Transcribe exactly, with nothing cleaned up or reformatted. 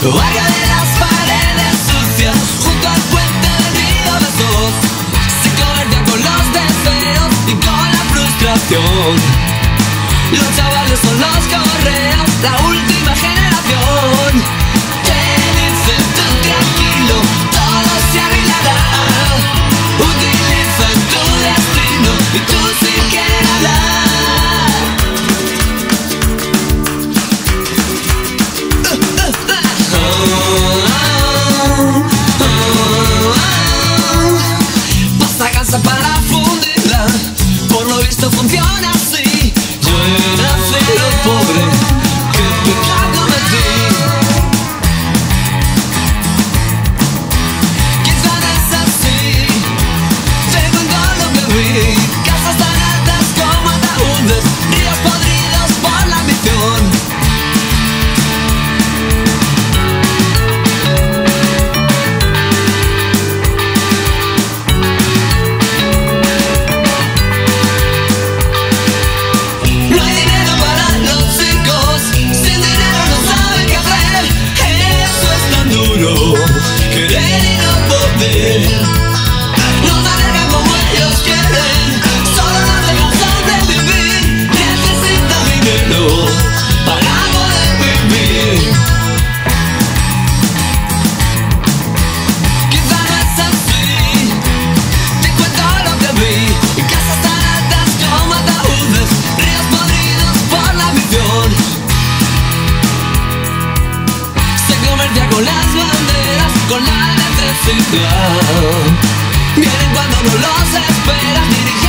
Barrio de las paredes sucias, junto al puente del río Besós, se convertía con los deseos y con la frustración. Los chavales son los correos, la última generación. Te dicen tú tranquilo, todo se arreglará. Utilizan tu destino y tú sin querer hablar. Para fundirla, por lo visto funciona así. Yo he nacido pobre, qué pecado metí. Quizá no es así, te cuento lo que vi. Casas tan altas como ataúdes, ríos podridos por la ambición. Querer y no poder, no manejan como ellos quieren, solo no se cansan de vivir. Necesitan dinero para poder vivir. Quizá no es así, te cuento lo que vi. Casas tan altas como ataúdes, ríos podridos por la ambición. Se convertía con las banderas, con la electricidad. Vienen cuando no los esperas, dirigen